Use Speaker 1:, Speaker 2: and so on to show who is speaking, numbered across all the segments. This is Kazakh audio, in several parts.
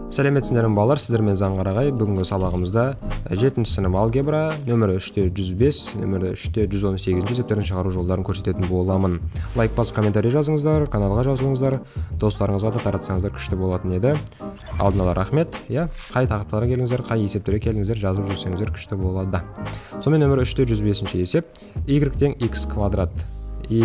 Speaker 1: Сәлеметсіздер балалар, сіздермен Заңғарағай. Бүгінгі сабағымызда 7 сынып алгебра нөмірі 3-105, нөмірі 3-118 есептерін шығару жолдарын көрсететін боламын. Лайк басып комментарий жазыңыздар, каналға жазылыңыздар, достарыңызға да таратсаңыздар күшті болатын еді. Алдын ала рахмет. Қай тақырыптарға келіңіздер, қай есептерге келіңіздер, жазып жүрсеңіздер күшті болады. Сонымен нөмірі 3-105 есеп y тең x квадрат. Y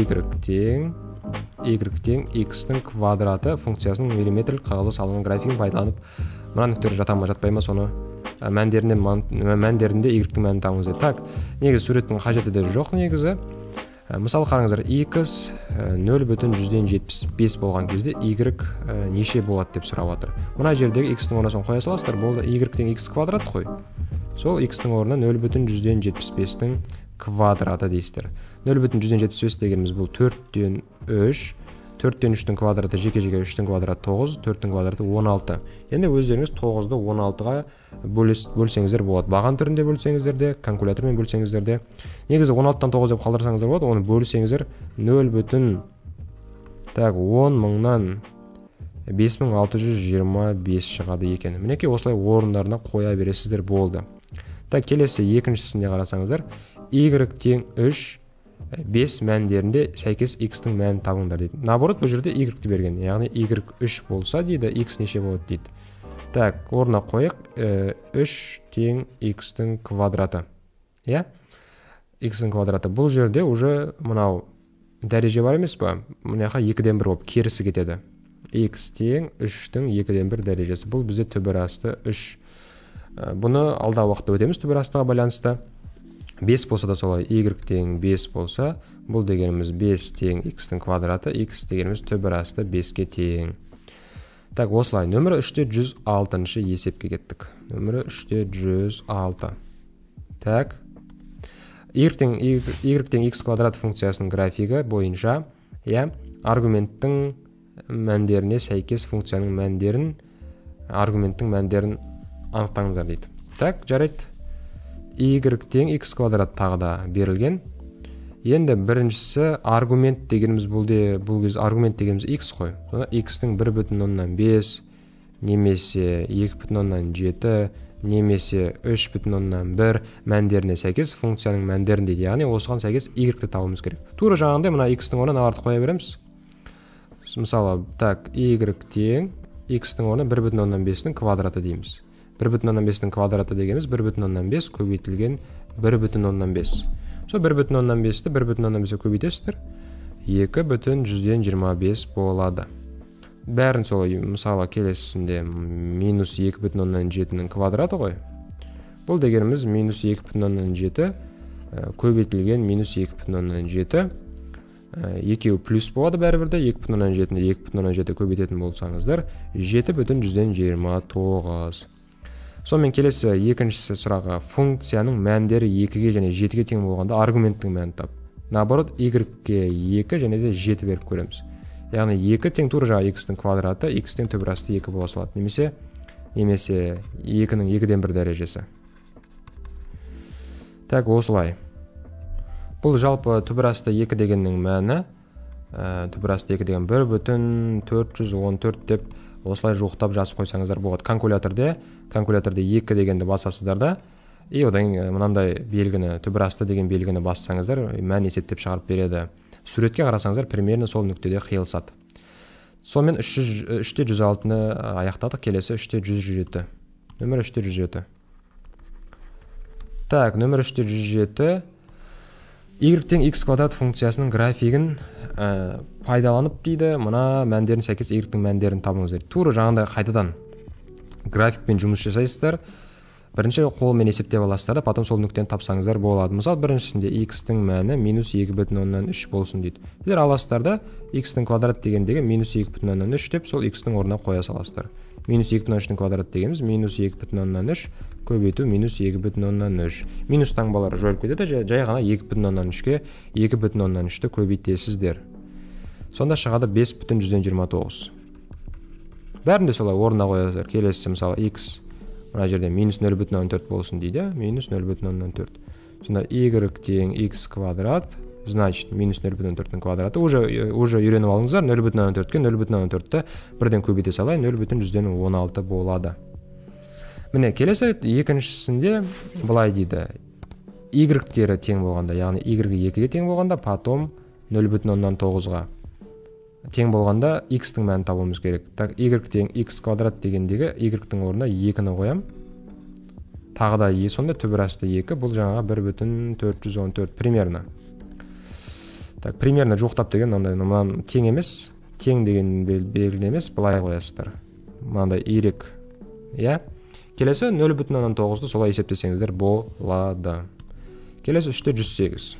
Speaker 1: тең x-тің квадраты функциясының миллиметрлік қағазға салынған графигін пайдаланып, мына нүктелер жата ма жатпай ма, соны мәндерінде y-тің мәнін табыңыз деді. Так, негізі суреттің қажеті де жоқ негізі. Мысалы қараңыздар, x 0,75 болған кезде y неше болады деп сұрап жатыр. Мына жердегі x-тің орнына қоя саласыздар, болды, y тең x квадрат қой. Сол x-тің орнына 0,175-тің квадраты дейсіздер. 0,175 дегеніміз бұл 4-тен 3, 4-тен 3-тің квадраты жеке-жеке 3-тің квадраты 9, 4-тің квадраты 16. Енді өздеріңіз 9-ды 16-ға бөлсеңіздер болады. Баған түрінде бөлсеңіздер де, калькулятормен бөлсеңіздер де. Негізі 16-тан 9 деп қалдырсаңыздар болады, оны бөлсеңіздер 0,10,5625 шығады екен. Мінекей осылай орындарына қоя бересіздер, болды. Так, келесі екіншісінде қарасаңыздар, y тең 3, 5 мәндерінде сәйкес x-тің мәнін табыңдар дейді. Наоборот, бұл жерде y-ті берген, яғни y 3 болса дейді, x неше болады дейді. Так, орнына қойық, 3 тең x-тің квадраты. X-тің квадраты. Бұл жерде уже мұнау дәреже бар емес па? Мұнаяқа 2-ден 1 болып керісі кетеді. X тең 3-тің 2-ден 1 дәрежесі. Бұл бізде түбір асты 3. Бұны алда уақытта өтеміз түбір астыға байланысты. 5 болса да солай, y тең 5 болса, бұл дегеніміз 5 тең x-тің квадраты, x дегеніміз түбір асты 5-ке тең. Так, осылай, нөмірі 3-106 есепке кеттік. Нөмірі 3-106. Так, y тең x квадрат функциясының графигі бойынша, аргументтің мәндеріне сәйкес функцияның мәндерін, аргументтің мәндерін анықтаңыздар дейді. Так, жарайды. Y тең x квадрат тағы да берілген. Енді біріншісі аргумент дегеніміз бұл кез аргумент дегеніміз x қой. Сонда x-тің 1,5 немесе 2,7 немесе 3,1 мәндеріне сәйкес функцияның мәндерін дейді. Яғни осыған сәйкес y-ті табуымыз керек. Тура жаңағындай мына x-тің орнына артып қоя береміз. Мысалы, так, y тең x-тің орнына 1,5-тің квадраты дейміз. 1,5-тің квадраты дегеніміз 1,5 көбейтілген 1,5. Сол 1,5-ті 1,5-ге көбейтесіздер, 2,125 болады. Бәрін солай, мысалы келесісінде минус 2,7-нің квадраты ғой. Бұл дегеніміз минус 2,7 көбейтілген минус 2,7. Екеуі плюс болады бәрібірді, 2,7-ні 2,7 көбейтетін болсаңыздар, 7,129. Сонымен келесі екіншісі сұраға функцияның мәндері 2-ге және 7-ге тең болғанда аргументтің мәнін тап. Наоборот, y-ге 2 және де 7 беріп көреміз. Яғни 2 тең тура жаңа x-тің квадраты, x-тің түбір асты 2 бола салады. Немесе 2-нің 2-ден 1 дәрежесі. Так, осылай. Бұл жалпы түбір асты 2 дегеннің мәні, түбір асты 2 деген 1,414 деп осылай жоқтап жазып қойсаңыздар болады. Калькуляторде 2 дегенді басасыздар да, одан мынандай белгіні, түбір асты деген белгіні бассаңыздар, мән есептеп шығарып береді. Суретке қарасаңыздар, примерно сол нүктеде қиылысады. Сонымен 3-106-ны аяқтадық, келесі 3-107. Нөмір 3-107. Так, нөмір 3-107. Y тең x квадрат функциясының графигін пайдаланып дейді, мұна мәндерін сәйкес y-тің мәндерін табыңыз дейді. Тура жаңағындай қайтадан графикпен жұмыс жасайсыздар. Бірінші қолмен есептеп аласыздар да, потом сол нүктені тапсаңыздар болады. Мысалы, біріншісінде x-тің мәні минус 2,3 болсын дейді. Сіздер аласыздар да, x-тің квадрат дегендегі минус 2,3 деп сол x-тің орнына қоя саласыздар. Минус 2,3-тің квадрат дегеніміз минус 2,3 көбейту минус 2,3. Минус таңбалары жойылып кетеді, жай ғана 2,3-ке 2,3-ті көбейтесіздер. Сонда шығады 5,129. Бәрінде солай орнына қоясыздар. Келесі мысалы x мына жерде минус 0,4 болсын дейді, минус 0,4. Сонда y тең x квадрат значит минус 0,4-тің квадраты. Уже үйреніп алыңыздар, 0,4-ке 0,4-ті бірден көбейте салайын, 0,16 болады. Міне, келесі екіншісінде былай дейді. Y-тері тең болғанда, яғни Y-ге 2-ге тең болғанда, потом 0,9-ға тең болғанда x-тің мәнін табуымыз керек. Так, y тең x квадрат дегендегі y-тің орнына 2-ні қоям. Тағы да сонда түбірасты 2, бұл жаңаға 1,414 примерно. Так, примерно жоқтап деген мынандай тең емес, тең деген белгілі емес, былай қоясыздар. Мынандай y. Я? Келесі 0,9-ды солай есептесеңіздер болады. Келесі 3/108.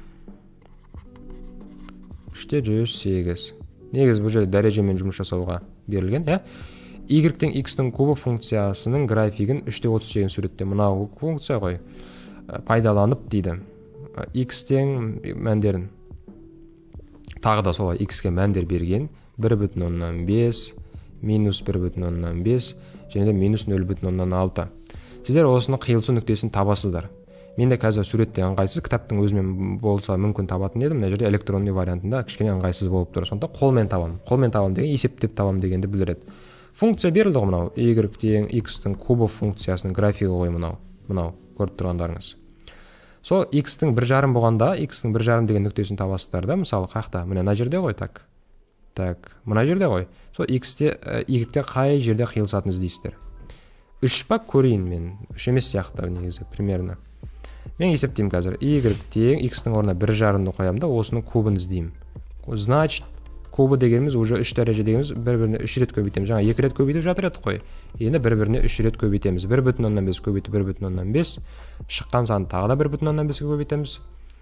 Speaker 1: 3/108. Негіз бұл жерде дәрежемен жұмыс жасауға берілген, y тең x-тің кубы функциясының графигін 3/38 суретте. Мынау функция ғой, пайдаланып дейді. X тең мәндерін тағы да солай x-ке мәндер берген 1,5, минус 1,5 және де минус 0,6. Сіздер осыны қиылысу нүктесін табасыздар. Менде қазір суретте ыңғайсыз, кітаптың өзімен болса мүмкін табатын едім. Мына жерде электронный вариантында кішкене ыңғайсыз болып тұр. Сонда қолмен табам. Қолмен табам деген есептеп табам дегенді білдіреді. Функция берілді ғой мынау. Y тең x-тің кубы функциясының графигі ғой мынау. Мынау көріп тұрғандарыңыз. Сол x-тің 1,5 болғанда, x-тің 1,5 деген нүктесін табасыздар да, мысалы қақта. Мына жерде ғой, так. Так, мына жерде ғой. Сол y-те қай жерде қиылысатын іздейсіздер. 3 па көрейін мен. 3 емес сияқты негізі, примерно. Мен есептеймін қазір. Y тең x-тің орнына 1,5-ны қоямын да, осының кубын іздеймін. Значит, кубы дегеніміз уже 3 дәреже дегеніміз бір-біріне 3 рет көбейтеміз. Жаңа 2 рет көбейтіп жатыр еді қой. Енді бір-біріне 3 рет көбейтеміз. 1,5 көбейтіп 1,5. Шыққан санды тағы да 1,5-ге көбейтеміз.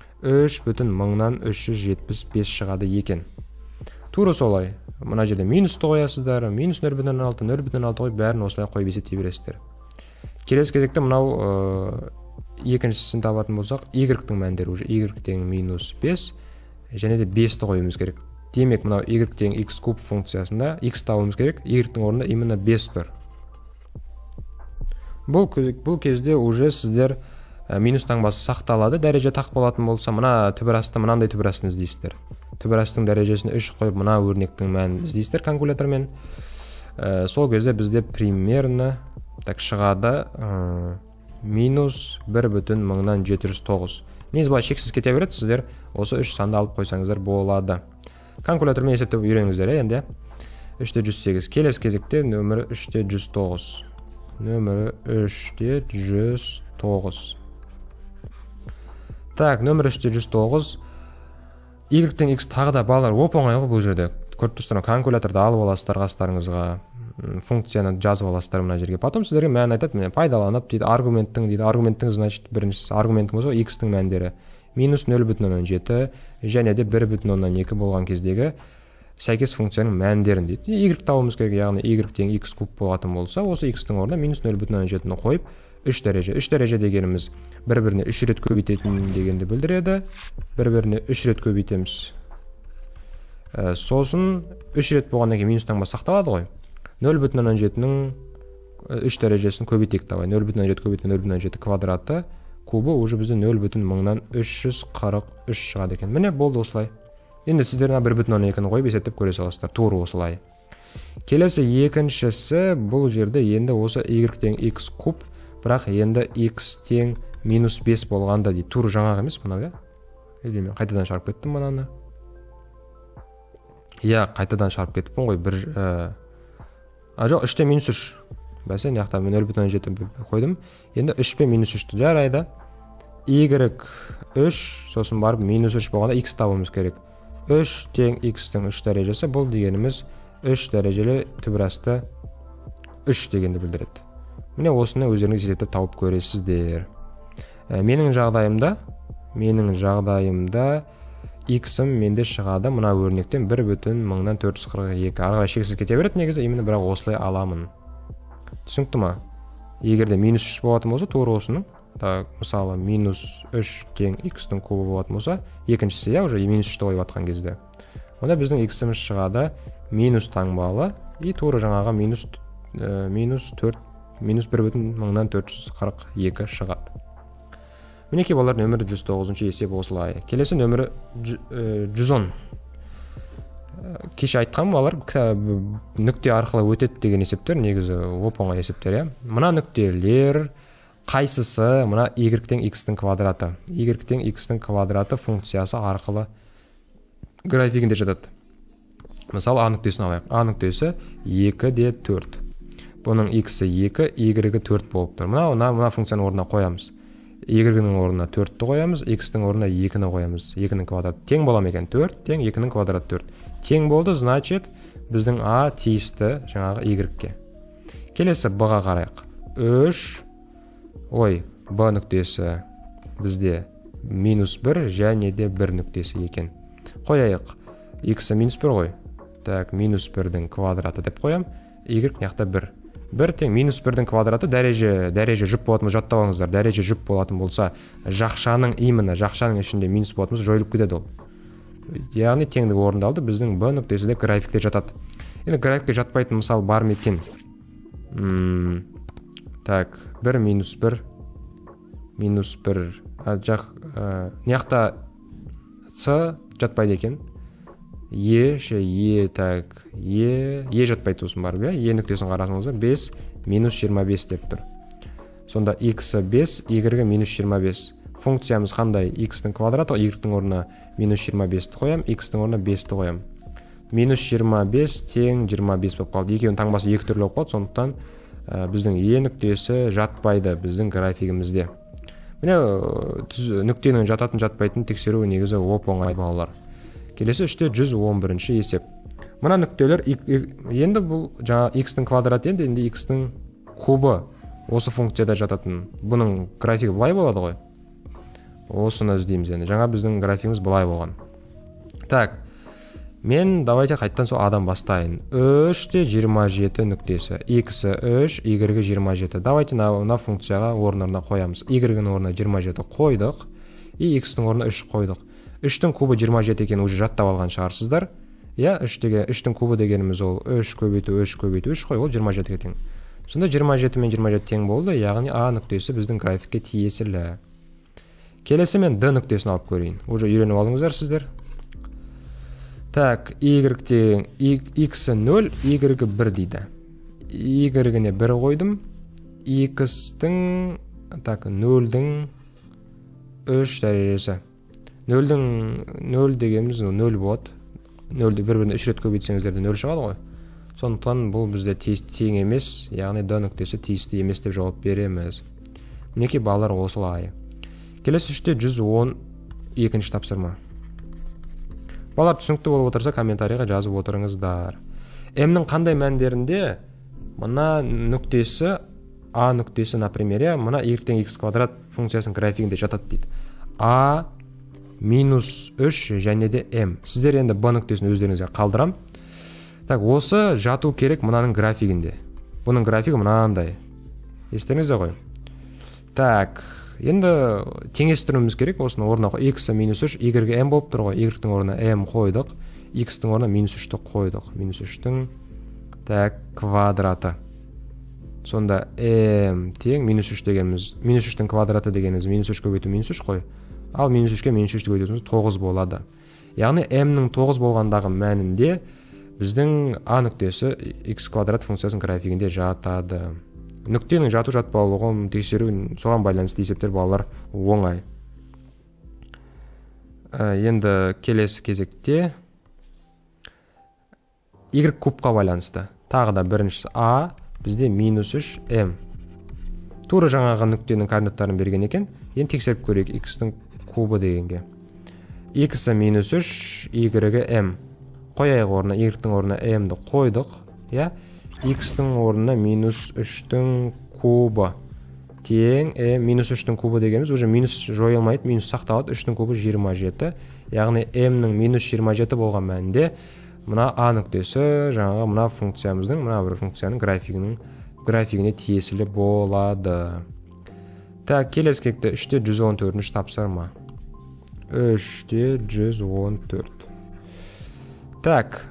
Speaker 1: 3,375 шығады екен. Тура солай. Мына жерде минусты қоясыздар, минус 0,6, 0,6 қойып бәрін осылай қойып есептей бересіздер. Келесі кезекте мынау екіншісін табатын болсақ, y-тің мәндері уже y тең минус 5 және де 5-ті қоюымыз керек. Демек, мынау y тең x куб функциясында x табуымыз керек, y-тің орнында именно 5 тұр. Бұл кезде уже сіздер минус таңбасы сақталады, дәреже тақ болатын болса, мына түбірасты мынандай түбірастын іздейсіздер. Түбірастың дәрежесін 3 қойып, мына өрнектің мәнін іздейсіздер калькулятормен. Сол кезде бізде примерно так шығады минус 1,709. Негізі былай шексіз кете береді, сіздер осы 3 санды алып қойсаңыздар болады. Калькулятормен есептеп үйреніңіздер, енді 3/108. Келесі кезекте нөмірі 3/109. Нөмірі 3/109. Так, нөмірі 3/109. Y тең x тағы да балалар оп-оңай ғой бұл жерде. Көріп тұрсыздар, калькуляторды алып аласыздар қастарыңызға, функцияны жазып аласыздар мына жерге. Потом сіздерге мән айтады, міне пайдаланып дейді, аргументтің значит біріншісі аргументің болса x-тің мәндері минус 0,17 және де 1,2 болған кездегі сәйкес функцияның мәндерін дейді. Y табуымыз керек, яғни y тең x куб болатын болса, осы x-тің орнына минус 0,17-ні қойып 3 дәреже. 3 дәреже дегеніміз бір-біріне 3 рет көбейтетін дегенді білдіреді. Бір-біріне 3 рет көбейтеміз. Сосын 3 рет болғаннан кейін минус таңба сақталады ғой. 0,17-нің 3 дәрежесін көбейтек табай. 0,17 көбейткен 0,17 квадраты кубы уже бізде 0,343 шығады екен. Міне болды осылай. Енді сіздеріне 1,12-ні қойып есептеп көре саласыздар. Тура осылай. Келесі екіншісі бұл жерде енді осы y тең x куб, бірақ енді x тең минус 5 болғанда дейді. Тура жаңағы емес мынау, я? Мен қайтадан шарып кеттім мынаны. Я, қайтадан шарып кеттіппін ғой. Жоқ, 3-те минус 3. Бәсе, неяқта мен 0,17 қойдым. Енді 3-пе минус 3-ті жарайды. Y 3, сосын барып минус 3 болғанда x табуымыз керек. 3 тең x-тің 3 дәрежесі, бұл дегеніміз 3 дәрежелі түбірасты 3 дегенді білдіреді. Міне осыны өздеріңіз есептеп тауып көресіздер. Менің жағдайымда x-ім менде шығады мына өрнектен 1,442. Арғай шексіз кете береді негізі, именно бірақ осылай аламын. Түсінікті ма? Егерде минус 3 болатын болса, тура осының, мысалы минус 3 тең x-тің кубы болатын болса, екіншісі я уже минус 3-ті қойып атқан кезде. Онда біздің x-іміз шығады минус таңбалы, и тура жаңаға минус 1,442 шығады. Мінекей балалар, нөмірі 109 есеп осылай. Келесі нөмірі 110. Кеше айтқан балалар, нүкте арқылы өтеді деген есептер негізі оп-оңай есептер, иә. Мына нүктелер қайсысы мына y-тен x-тің квадраты. Y-тен x-тің квадраты функциясы арқылы графигінде жатады. Мысалы, А нүктесін алайық. А нүктесі 2-де 4. Бұның x-і 2, y-і 4 болып тұр. Мына функцияның орнына қоямыз. Y-ның орнына 4-ті қоямыз, x-тің орнына 2-ні қоямыз. 2-нің квадраты тең бола ма екен? 4 тең 2-нің квадраты 4. Тең болды, значит, біздің А тиісті жаңағы y-ке. Келесі b-ға қарайық. B нүктесі бізде -1 және де 1 нүктесі екен. Қояйық. X-і -1 ғой. Так, -1-дің квадраты деп қоям. Y неқта 1. 1 тең -1-дің квадраты дәреже жұп болатын жаттап алыңыздар. Дәреже жұп болатын болса, жақшаның ішінде минус болатын болса, жойылып кетеді ол. Яғни теңдік орындалды, біздің B нүктесі де графикте жатады. Енді графикте жатпайтын мысал бар ма екен? Так, 1 -1 неқта С жатпайды екен. Е жатпайды сосын барып, Е нүктесін қарасаңыздар, 5 -25 деп тұр. Сонда x 5, y-ге -25. Функциямыз қандай? X-тің квадраты, y-тің орнына -25-ті қоям, x-тің орнына 5-ті қоям. -25 тең 25 болып қалды. Екеуінің таңбасы екі түрлі болып қалды, сондықтан біздің Е нүктесі жатпайды біздің графигімізде. Міне нүктенің жататын жатпайтын тексеру негізі оп-оңай балалар. Келесі 111 есеп. Мына нүктелер енді бұл жаңа x-тің квадраты енді x-тің кубы осы функцияда жататын. Бұның графигі былай болады ғой. Осыны іздейміз енді. Жаңа біздің графигіміз былай болған. Так, мен давайте қайттан сол адам бастайын. 3-27 нүктесі. X 3, y 27. Давайте мына функцияға орнына қоямыз. Y-ның орнына 27 қойдық. И x-тің орнына 3 қойдық. 3-тің кубы 27 екен уже жаттап алған шығарсыздар. Я 3-тің кубы дегеніміз ол 3 көбейту 3 қой, ол 27-ге тең. Сонда 27 мен 27 тең болды, яғни А нүктесі біздің графикке тиесілі. Келесі мен D нүктесін алып көрейін. Уже үйреніп алдыңыздар сіздер. Так, y-тен x 0, y 1 дейді. Y-іне 1 қойдым. X-тің 0-дің 3 дәрежесі. 0 дегеніміз 0 болады. 0-ді бір-біріне 3 рет көбейтсеңіздерде 0 шығады ғой. Сондықтан бұл бізде тең емес, яғни D нүктесі тиісті емес деп жауап береміз. Мінекей балалар осылай. Келесі 112 тапсырма. Балалар түсінікті болып отырса комментарийға жазып отырыңыздар. М-нің қандай мәндерінде мына нүктесі А нүктесі, например, мына y-тен x квадрат функциясының графигінде жатады дейді. А -3 және де m. Сіздер енді b нүктесін өздеріңізге қалдырам. Так, осы жату керек мынаның графигінде. Бұның графигі мынандай. Естеріңізде ғой. Так, енді теңестіруіміз керек. Осыны орнына x -3, y-ге m болып тұр ғой. Y-тің орнына m қойдық. X-тің орнына -3-ті қойдық. -3-тің квадраты. Сонда m тең -3 дегеніміз, -3-тің квадраты дегеніміз -3 көбейту -3 қой. Ал -3-ке -3 көбейтуіміз 9 болады. Яғни m-нің 9 болғандағы мәнінде біздің А нүктесі x квадрат функциясының графигінде жатады. Нүктенің жату жатпаулығын тексеру соған байланысты есептер балалар оңай. Енді келесі кезекте y кубқа байланысты. Тағы да біріншісі А бізде -3m. Тура жаңағы нүктенің координаттарын берген екен. Енді тексеріп көрейік x-тің кубы дегенге. X -3, y-ге m. Қояйық орнына, y-тің орнына m-ді қойдық. X-тің орнына -3-тің кубы. Тең -3-тің кубы дегеніміз уже минус жойылмайды, минус сақталады. 3-тің кубы 27. Яғни m-нің -27 болған мәнінде мына А нүктесі жаңағы мына функциямыздың, мына бір функцияның графигіне тиесілі болады. Так, келесі кезекте 3-114 тапсырма. 3-114. Так,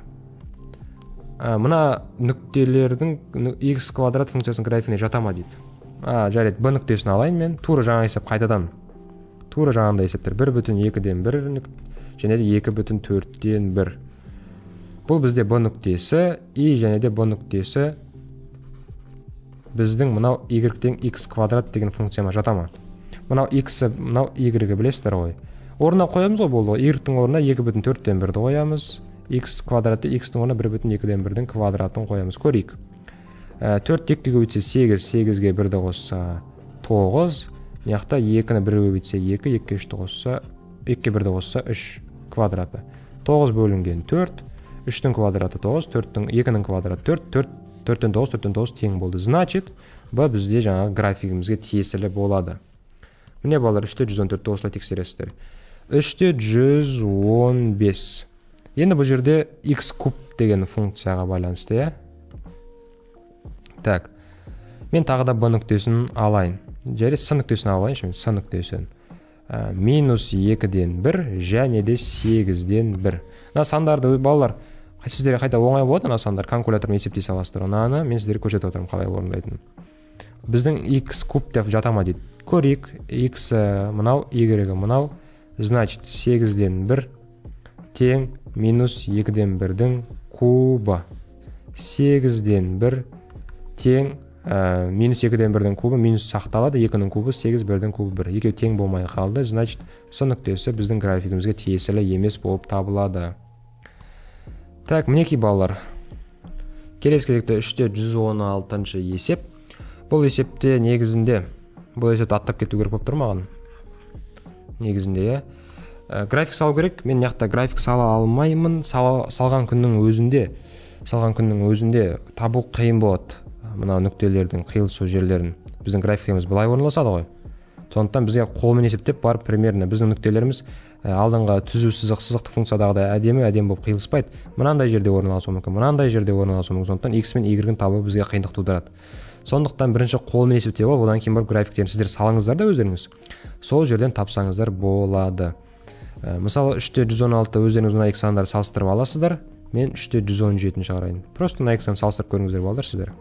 Speaker 1: мына нүктелердің x квадрат функциясының графигіне жатама дейді. Жарайды, b нүктесін алайын мен. Тура жаңа есеп қайтадан. тура жаңағындай есептер 1,2-ден 1 және де 2,4-ден 1. Бұл бізде b нүктесі и және де b нүктесі біздің мынау y-тен x квадрат деген функцияма жатама. Мынау x, мынау y-ге білесіздер ғой. Орнына қоямыз ғой, болды. y-тің орнына 2,4-ден 1-ді қоямыз. x квадраты x-тің орнына 1,2-ден 1-дің квадратын қоямыз. Көрейік. 4 2-ге көбейтсе 8, 8-ге 1-ді қосса 9. Яқта 2-ні 1-ге көбейтсе 2, 2-ге 3-ті қосса 2-ге 1-ді қосса 3 квадраты. 9 бөлінген 4, 3-тің квадраты 9, 2-нің квадраты 4, 4-тен 9, 4-тен 9 тең болды. Значит, бұл бізде жаңағы графигімізге тиесілі болады. Міне балалар, 3-114-ті осылай тексересіздер. 3-115. Енді бұл жерде x куб деген функцияға байланысты, иә? Так, мен тағы да b нүктесін алайын. Және с нүктесін алайын, с нүктесін. Минус 2-ден 1 және де 8-ден 1. Сандарды балалар, сіздерге қайта оңай болады, сандар калькулятормен есептей саласыздар. Мен сіздерге көрсетіп отырмын қалай орындайтынын. Біздің x куб деп жатама дейді. Көрейік, x мынау, y мынау, значит 8-ден 1 тең минус 2-ден 1-дің кубы. 8-ден 1 тең минус 2-ден 1-дің кубы, минус сақталады, 2-нің кубы 8, 1-дің кубы 1. Екеу тең болмай қалды, значит с нүктесі біздің графигімізге тиесілі емес болып табылады. Так, мінекей балалар. Келесі кезекте 3-116 есеп. Бұл есепте негізінде, бұл есепті аттап кету керек болып тұр маған. Негізінде, график салу керек. Мен яқта график сала алмаймын. Салған күннің өзінде табу қиын болады. Мына нүктелердің қиылысу жерлерін. Біздің графиктеріміз былай орналасады ғой. Сондықтан бізге қолмен есептеп барып примерно біздің нүктелеріміз алдыңға түзу сызықты функциядағыдай әдемі болып қиылыспайды. Мынандай жерде орналасуы мүмкін, мынандай жерде орналасуы мүмкін. Сондықтан x мен y-ін табу бізге қиындық тудырады. Сондықтан бірінші қолмен есептеп алып, одан кейін барып графиктерін сіздер салыңыздар да өздеріңіз. Сол жерден тапсаңыздар болады. Мысалы 3-116 өздеріңіз мына екі сандарды салыстырып аласыздар. Мен 3-117 шығарайын. Просто мына екі санды салыстырып көріңіздер балдар сіздер.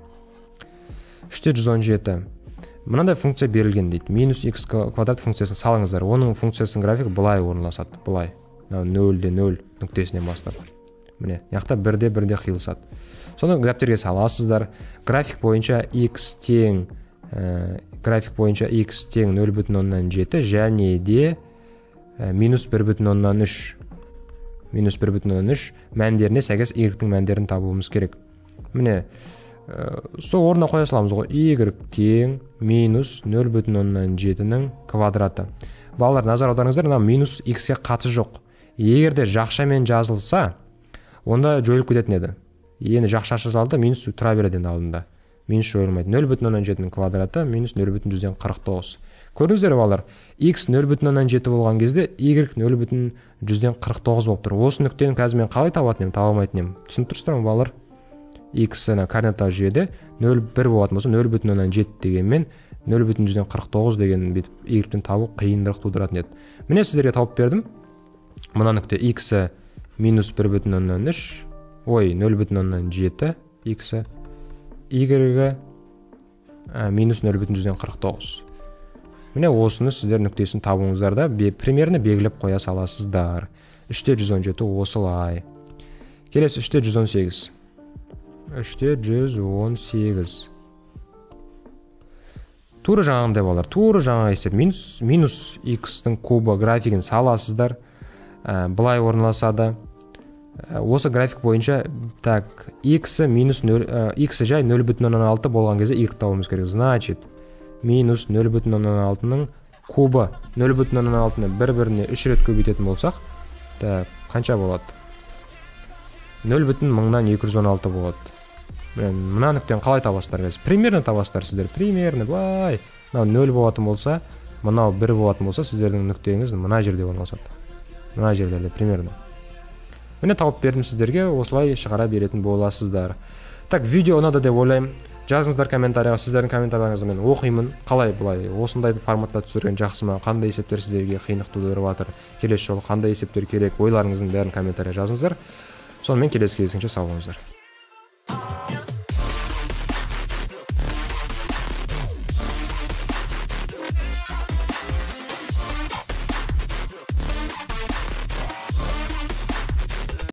Speaker 1: 3-117. Мынандай функция берілген дейді. Минус x квадрат функциясын салыңыздар. Оның функциясының графигі былай орналасады. Былай. 0-де 0 нүктесінен бастап. Міне, яқта 1-де 1-де қиылысады. Соны графиктерге саласыздар. График бойынша x тең 0,7 және де минус 1,3. Минус 1,3 мәндеріне сәйкес y-тің мәндерін табуымыз керек. Міне, сол орнына қоя саламыз ғой. Y тең минус 0,7-нің квадраты. Балалар, назар аударыңыздар, минус x-ке қатысы жоқ. Егерде жақшамен жазылса, онда жойылып кететін еді. Енді жақша жазылды, минус тұра береді алдында. Минус жойылмайды. 0,7-нің квадраты минус 0,49. Көрдіңіздер балалар, x 0,7 болған кезде y 0,49 болып тұр. Осы нүктені қазір мен қалай табатын ем, таба алмайтын ем. Түсініп тұрсыздар ма балалар? X координаттағы жүйеде 0,1 болатын болса 0,7 дегенмен 0,49 деген бетіп y-тен табу қиындық тудыратын еді. Міне сіздерге тауып бердім. Мына нүкте x минус 1,3, 0,7, x y минус 0,49. Міне осыны сіздер нүктесін табуыңыздарда примерно белгілеп қоя саласыздар. 3-117 осылай. Келесі 3-118. 3-118. Тура жаңағындай болар. Тура жаңа есеп. Минус x-тің кубы графигін саласыздар. Былай орналасады. Осы график бойынша x жай 0,6 болған кезде y табуымыз керек. Значит, минус 0,6-ның кубы 0,6-ны бір-біріне 3 рет көбейтетін болсақ, қанша болады? 0,216 болады. Мына нүктені қалай табасыздар? Примерно табасыздар сіздер. Примерно былай. 0 болатын болса, мынау 1 болатын болса, сіздердің нүктеңіз мына жерде орналасады. Мына жерлерде примерно. Міне тауып бердім сіздерге, осылай шығара беретін боласыздар. Так, видео ұнады деп ойлаймын. Жазыңыздар комментарияға, сіздердің комментарияларыңызды мен оқимын. Қалай бұлай осындай форматта түсірген жақсы ма? Қандай есептер сіздерге қиындық тудырып жатыр? Келесі жолы қандай есептер керек? Ойларыңыздың бәрін комментария жазыңыздар. Сонымен келесі кездескенше сау болыңыздар.